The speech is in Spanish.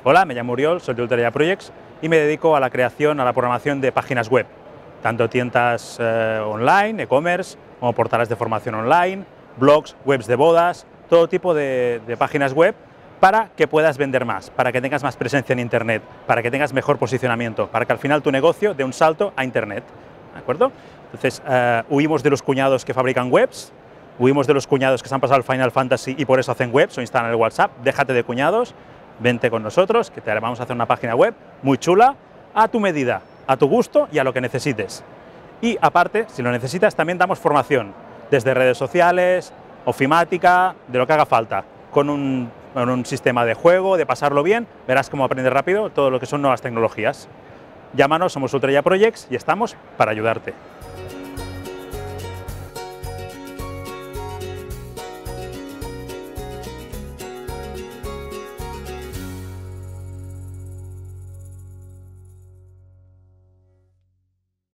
Hola, me llamo Oriol, soy de Ultraya Projects y me dedico a la creación, a la programación de páginas web, tanto tiendas online, e-commerce, como portales de formación online, blogs, webs de bodas, todo tipo de páginas web para que puedas vender más, para que tengas más presencia en Internet, para que tengas mejor posicionamiento, para que al final tu negocio dé un salto a Internet, ¿de acuerdo? Entonces, huimos de los cuñados que fabrican webs, huimos de los cuñados que se han pasado al Final Fantasy y por eso hacen webs o instalan el WhatsApp. Déjate de cuñados, vente con nosotros, que te vamos a hacer una página web muy chula, a tu medida, a tu gusto y a lo que necesites. Y aparte, si lo necesitas, también damos formación, desde redes sociales, ofimática, de lo que haga falta, con un sistema de juego, de pasarlo bien, verás cómo aprender rápido todo lo que son nuevas tecnologías. Llámanos, somos Ultraya Projects y estamos para ayudarte.